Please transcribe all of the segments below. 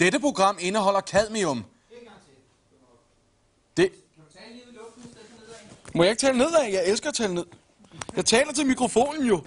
Dette program indeholder cadmium. Det... Må jeg ikke tale nedad? Jeg elsker at tale ned. Jeg taler til mikrofonen jo.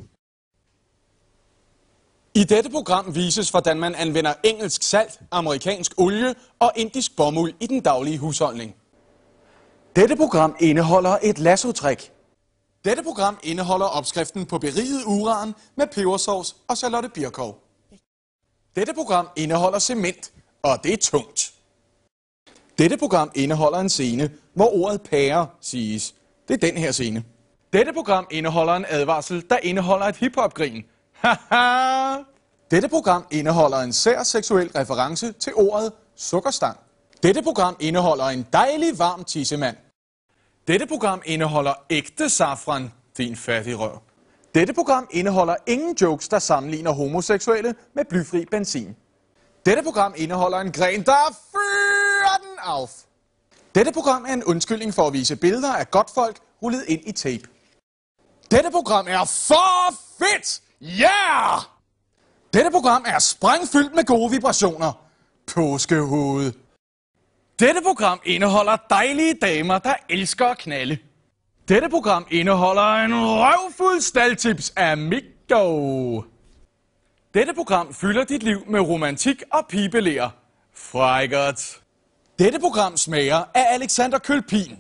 I dette program vises, hvordan man anvender engelsk salt, amerikansk olie og indisk bomuld i den daglige husholdning. Dette program indeholder et lasso-trick. Dette program indeholder opskriften på beriget uran med pebersovs og Charlotte Birkow. Dette program indeholder cement, og det er tungt. Dette program indeholder en scene, hvor ordet pære siges. Det er den her scene. Dette program indeholder en advarsel, der indeholder et hiphop-grin. Haha! Dette program indeholder en sær seksuel reference til ordet sukkerstang. Dette program indeholder en dejlig varm tissemand. Dette program indeholder ægte safran, din fattige røv. Dette program indeholder ingen jokes, der sammenligner homoseksuelle med blyfri benzin. Dette program indeholder en gren, der fyrer den af. Dette program er en undskyldning for at vise billeder af godtfolk rullet ind i tape. Dette program er for fedt! Yeah! Dette program er sprængfyldt med gode vibrationer. Påskehoved. Dette program indeholder dejlige damer, der elsker at knalde. Dette program indeholder en røvfuld staldtips amigo. Dette program fylder dit liv med romantik og pibelærer. Frækkert. Dette program smager af Alexander Kølpin.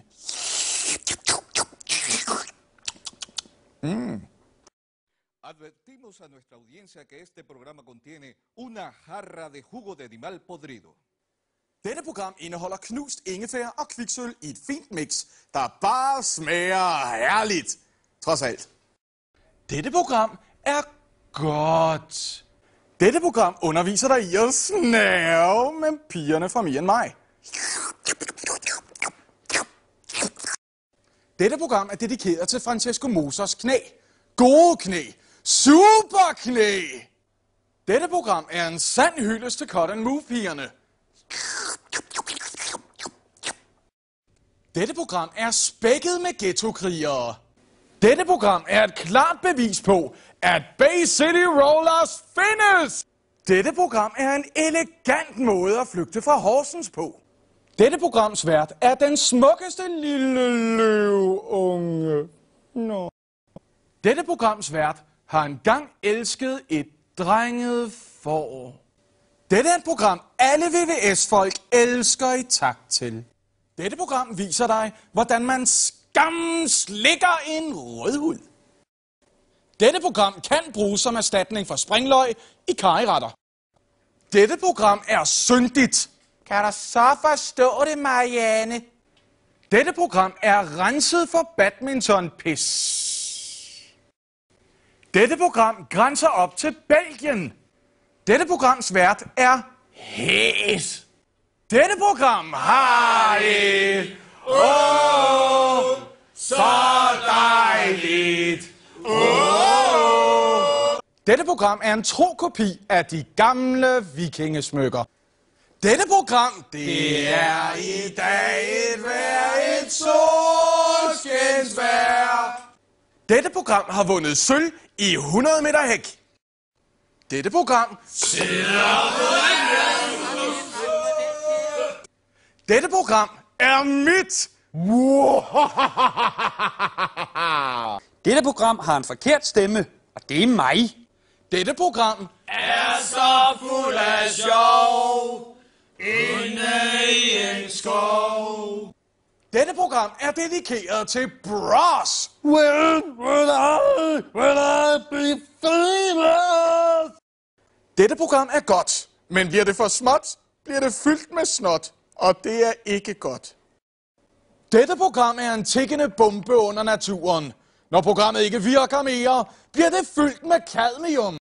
Advertimos a nuestra audiencia que este programa contiene una jarra de jugo de animal podrido. Dette program indeholder knust ingefær og kviksøl i et fint mix, der bare smager herligt. Trods alt. Dette program er godt. Dette program underviser dig i at snæve med pigerne fra mig og mig. Dette program er dedikeret til Francesco Mosers knæ. Gode knæ. Super knæ. Dette program er en sand hyldest til cut and move pigerne. Dette program er spækket med ghetto-krigere. Dette program er et klart bevis på, at Bay City Rollers findes. Dette program er en elegant måde at flygte fra Horsens på. Dette programs vært er den smukkeste lille løveunge. No. Dette programs vært har engang elsket et drenget får. Dette er et program, alle VVS-folk elsker i takt til. Dette program viser dig, hvordan man slikker en rødhud. Dette program kan bruges som erstatning for springløg i karryretter. Dette program er syndigt. Kan du så forstå det, Marianne? Dette program er renset for badmintonpis. Dette program grænser op til Belgien. Dette programs vært er hæs. Dette program har det. Så dejligt. Dette program er en tro kopi af de gamle vikingesmykker. Dette program, det er i dag et vejr, et solskinsvejr. Dette program har vundet sølv i 100 meter hæk. Dette program Dette program er mit. Dette program har en forkert stemme, og det er mig. Dette program er så fuld af sjov inde i en skov. Dette program er dedikeret til bros. Will I be famous? Dette program er godt, men bliver det for småt, bliver det fyldt med snot, og det er ikke godt. Dette program er en tikkende bombe under naturen. Når programmet ikke virker mere, bliver det fyldt med cadmium.